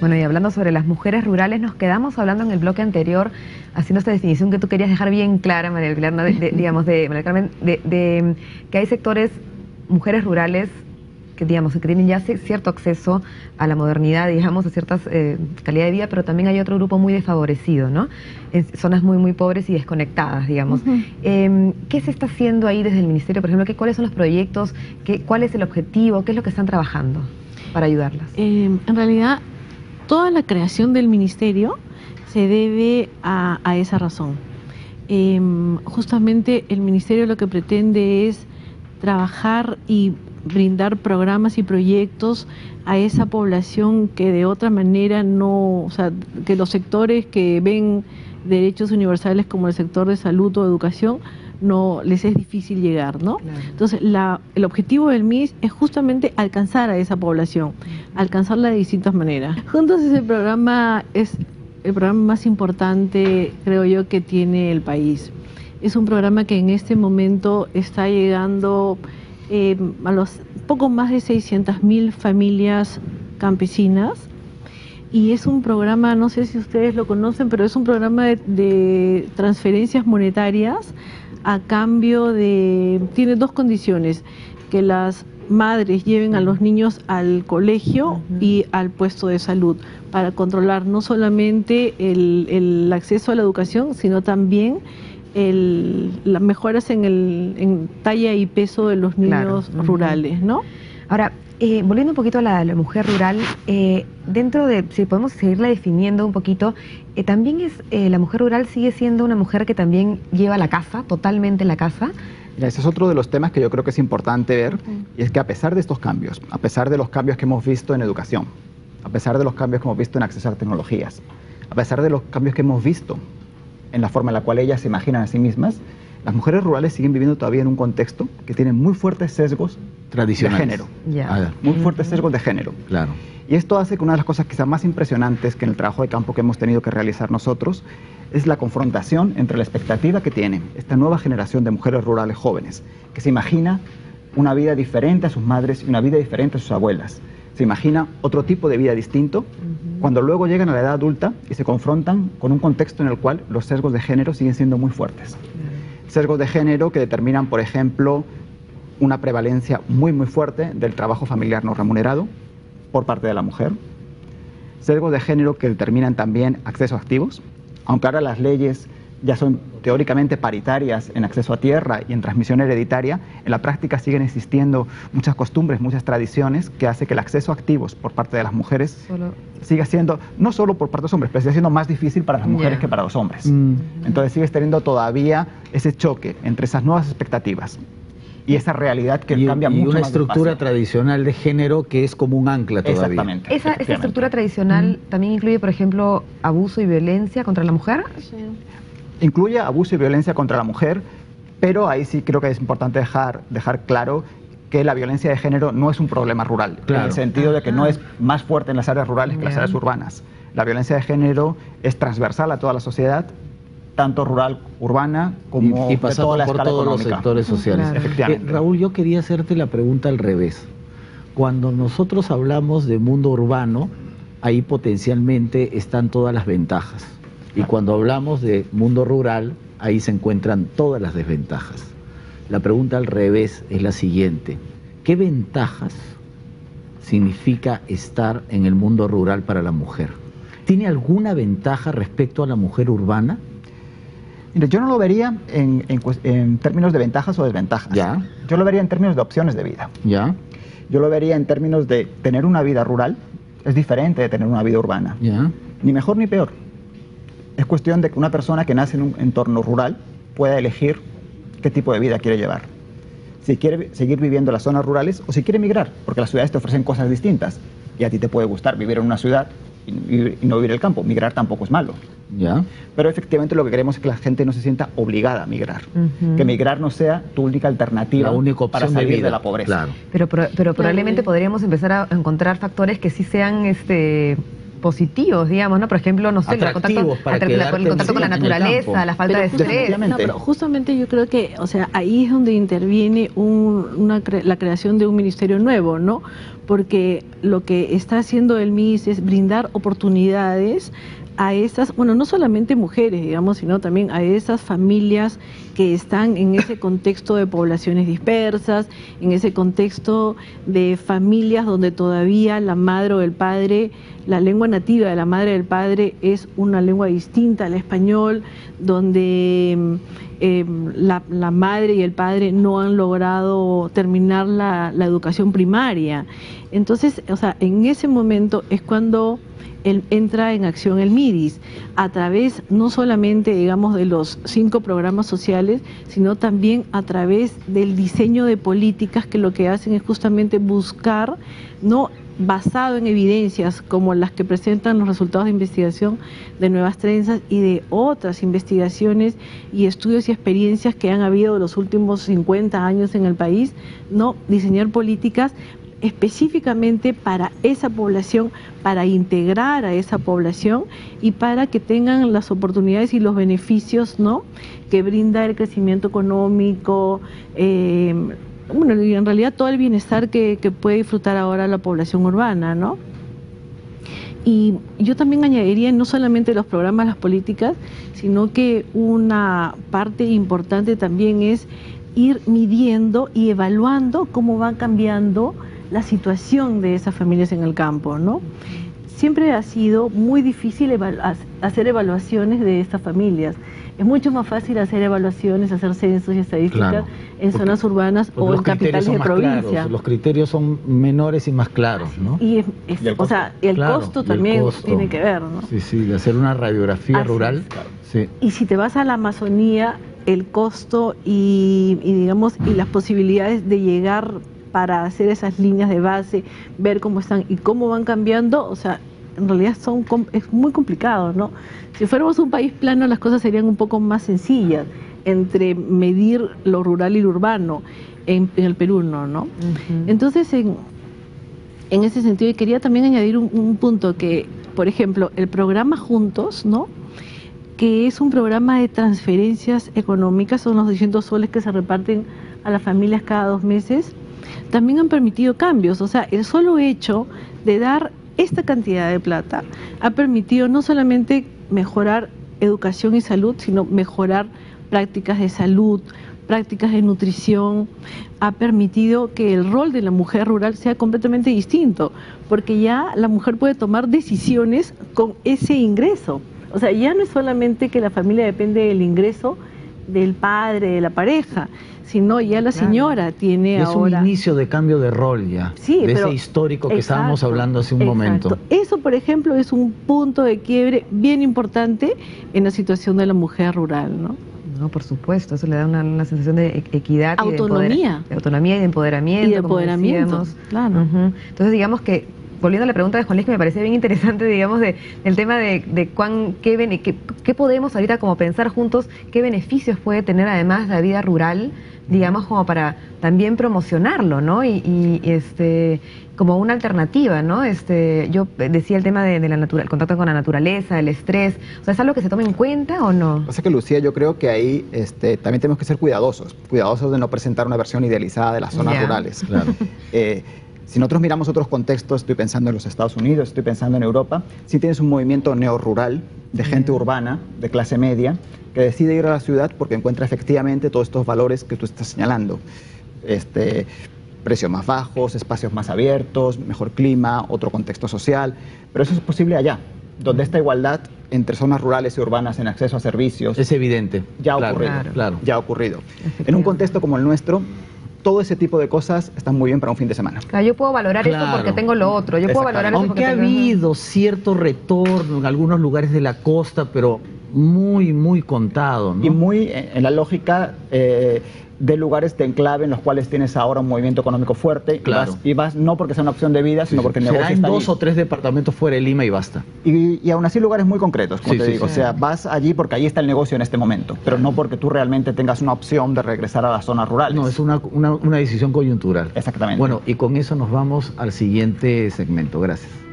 Bueno, y hablando sobre las mujeres rurales, nos quedamos hablando en el bloque anterior, haciendo esta definición que tú querías dejar bien clara, María del Pilar, ¿no? María Carmen, de que hay sectores, mujeres rurales, que digamos que tienen ya cierto acceso a la modernidad, digamos, a ciertas calidad de vida, pero también hay otro grupo muy desfavorecido, ¿no? En zonas muy pobres y desconectadas, digamos. ¿Qué se está haciendo ahí desde el Ministerio, por ejemplo? ¿Cuáles son los proyectos? ¿Cuál es el objetivo? ¿Qué es lo que están trabajando para ayudarlas? En realidad, toda la creación del Ministerio se debe a esa razón. Justamente el Ministerio lo que pretende es trabajar y brindar programas y proyectos a esa población que de otra manera no, o sea, que los sectores que ven derechos universales como el sector de salud o educación, no les es difícil llegar, ¿no? Claro. Entonces, el objetivo del MIS es justamente alcanzar a esa población, alcanzarla de distintas maneras. Juntos es el programa más importante, creo yo, que tiene el país. Es un programa que en este momento está llegando a los poco más de 600.000 familias campesinas, y es un programa, no sé si ustedes lo conocen, pero es un programa de transferencias monetarias a cambio de... Tiene dos condiciones: que las madres lleven a los niños al colegio y al puesto de salud, para controlar no solamente el acceso a la educación, sino también las mejoras en talla y peso de los niños rurales, ¿no? Ahora, volviendo un poquito a la mujer rural, dentro de, si podemos seguirla definiendo un poquito, también la mujer rural sigue siendo una mujer que también lleva la casa, totalmente la casa. Mira, ese es otro de los temas que yo creo que es importante ver, y es que a pesar de estos cambios, a pesar de los cambios que hemos visto en educación, a pesar de los cambios que hemos visto en acceso a tecnologías, a pesar de los cambios que hemos visto en la forma en la cual ellas se imaginan a sí mismas, las mujeres rurales siguen viviendo todavía en un contexto que tiene muy fuertes sesgos tradicionales de género. Muy fuertes sesgos de género. Claro. Y esto hace que una de las cosas quizás más impresionantes que en el trabajo de campo que hemos tenido que realizar nosotros es la confrontación entre la expectativa que tiene esta nueva generación de mujeres rurales jóvenes, que se imagina una vida diferente a sus madres y una vida diferente a sus abuelas. Se imagina otro tipo de vida distinto, cuando luego llegan a la edad adulta y se confrontan con un contexto en el cual los sesgos de género siguen siendo muy fuertes. Sesgos de género que determinan, por ejemplo, una prevalencia muy fuerte del trabajo familiar no remunerado por parte de la mujer. Sesgos de género que determinan también acceso a activos, aunque ahora las leyes ya son teóricamente paritarias en acceso a tierra y en transmisión hereditaria, en la práctica siguen existiendo muchas costumbres, muchas tradiciones que hace que el acceso a activos por parte de las mujeres siga siendo, no solo por parte de los hombres, pero siga siendo más difícil para las mujeres que para los hombres. Entonces sigues teniendo todavía ese choque entre esas nuevas expectativas y esa realidad que cambia mucho. Y una estructura tradicional de género que es como un ancla todavía. Exactamente. ¿Esa estructura tradicional también incluye, por ejemplo, abuso y violencia contra la mujer? Sí. Incluye abuso y violencia contra la mujer, pero ahí sí creo que es importante dejar claro que la violencia de género no es un problema rural, en el sentido de que no es más fuerte en las áreas rurales que las áreas urbanas. La violencia de género es transversal a toda la sociedad, tanto rural, urbana, como y pasando toda la por escala todos económica. los sectores sociales. Efectivamente. Raúl, yo quería hacerte la pregunta al revés. Cuando nosotros hablamos de mundo urbano, ahí potencialmente están todas las ventajas. Y cuando hablamos de mundo rural, ahí se encuentran todas las desventajas. La pregunta al revés es la siguiente: ¿qué ventajas significa estar en el mundo rural para la mujer? ¿Tiene alguna ventaja respecto a la mujer urbana? Mire, yo no lo vería en términos de ventajas o desventajas. ¿Ya? Yo lo vería en términos de opciones de vida. ¿Ya? Yo lo vería en términos de tener una vida rural es diferente de tener una vida urbana. ¿Ya? Ni mejor ni peor. Es cuestión de que una persona que nace en un entorno rural pueda elegir qué tipo de vida quiere llevar. Si quiere seguir viviendo en las zonas rurales o si quiere migrar, porque las ciudades te ofrecen cosas distintas. Y a ti te puede gustar vivir en una ciudad y no vivir en el campo. Migrar tampoco es malo. ¿Ya? Pero efectivamente lo que queremos es que la gente no se sienta obligada a migrar. Que migrar no sea tu única alternativa, la única opción para salir de vida, de la pobreza. Claro. Pero probablemente podríamos empezar a encontrar factores que sí sean positivos, digamos, ¿no? Por ejemplo, no sé, el contacto con la naturaleza, la falta de estrés. No, pero justamente yo creo que, o sea, ahí es donde interviene la creación de un ministerio nuevo, ¿no? porque lo que está haciendo el MIS es brindar oportunidades a esas, bueno, no solamente mujeres, digamos, sino también a esas familias que están en ese contexto de poblaciones dispersas, en ese contexto de familias donde todavía la madre o el padre, la lengua nativa de la madre o del padre es una lengua distinta al español, donde la madre y el padre no han logrado terminar la educación primaria. Entonces, o sea, en ese momento es cuando entra en acción el MIDIS, a través no solamente, digamos, de los 5 programas sociales, sino también a través del diseño de políticas que lo que hacen es justamente buscar, no basado en evidencias como las que presentan los resultados de investigación de Nuevas Trenzas y de otras investigaciones y estudios y experiencias que han habido los últimos 50 años en el país, no diseñar políticas específicamente para esa población, para integrar a esa población y para que tengan las oportunidades y los beneficios, ¿no?, que brinda el crecimiento económico, bueno, y en realidad todo el bienestar que puede disfrutar ahora la población urbana, ¿no? Y yo también añadiría no solamente los programas, las políticas, sino que una parte importante también es ir midiendo y evaluando cómo va cambiando la situación de esas familias en el campo, ¿no? Siempre ha sido muy difícil hacer evaluaciones de estas familias. Es mucho más fácil hacer evaluaciones, hacer censos y estadísticas en zonas urbanas o en capitales de provincia. Claros, los criterios son menores y más claros, ¿no? Y o sea, el costo también tiene que ver, ¿no? Sí, sí, de hacer una radiografía rural. Sí. Y si te vas a la Amazonía, el costo y digamos, y las posibilidades de llegar para hacer esas líneas de base, ver cómo están y cómo van cambiando, o sea, en realidad es muy complicado, ¿no? Si fuéramos un país plano, las cosas serían un poco más sencillas, entre medir lo rural y lo urbano, en el Perú ¿no? Entonces, en ese sentido, y quería también añadir un punto que, por ejemplo, el programa Juntos, ¿no?, que es un programa de transferencias económicas, son los 200 soles que se reparten a las familias cada 2 meses, también han permitido cambios. O sea, el solo hecho de dar esta cantidad de plata ha permitido no solamente mejorar educación y salud, sino mejorar prácticas de salud, prácticas de nutrición, ha permitido que el rol de la mujer rural sea completamente distinto, porque ya la mujer puede tomar decisiones con ese ingreso. O sea, ya no es solamente que la familia depende del ingreso del padre, de la pareja, sino ya la señora tiene ahora... Es un inicio de cambio de rol ya, sí, de ese histórico que estábamos hablando hace un momento. Eso, por ejemplo, es un punto de quiebre bien importante en la situación de la mujer rural, ¿no? No, por supuesto, eso le da una sensación de equidad, autonomía. De autonomía y de empoderamiento. Y de empoderamiento, claro. Entonces, digamos que, volviendo a la pregunta de Juan Luis, que me parecía bien interesante, digamos, del tema de qué podemos ahorita como pensar juntos, qué beneficios puede tener además la vida rural, digamos, como para también promocionarlo, ¿no? Y como una alternativa, ¿no? Yo decía el tema de el contacto con la naturaleza, el estrés, o sea, ¿es algo que se tome en cuenta o no? O sea que, Lucía, yo creo que ahí también tenemos que ser cuidadosos de no presentar una versión idealizada de las zonas rurales. Claro. Si nosotros miramos otros contextos, estoy pensando en los Estados Unidos, estoy pensando en Europa, sí tienes un movimiento neorrural de gente urbana, de clase media, que decide ir a la ciudad porque encuentra efectivamente todos estos valores que tú estás señalando. Precios más bajos, espacios más abiertos, mejor clima, otro contexto social, pero eso es posible allá, donde esta igualdad entre zonas rurales y urbanas en acceso a servicios... Es evidente. Ya ha ocurrido. Claro. Ya ha ocurrido. En un contexto como el nuestro, todo ese tipo de cosas están muy bien para un fin de semana. Claro, yo puedo valorar esto porque tengo lo otro. Yo puedo valorar esto porque ha habido cierto retorno en algunos lugares de la costa, pero muy, muy contado, ¿no? Y muy en la lógica de lugares de enclave en los cuales tienes ahora un movimiento económico fuerte. Claro. Y vas no porque sea una opción de vida, sino porque el negocio está ahí. 2 o 3 departamentos fuera de Lima y basta. Y aún así lugares muy concretos, como te digo. O sea, vas allí porque allí está el negocio en este momento, pero no porque tú realmente tengas una opción de regresar a las zonas rurales. No, es una decisión coyuntural. Exactamente. Bueno, y con eso nos vamos al siguiente segmento. Gracias.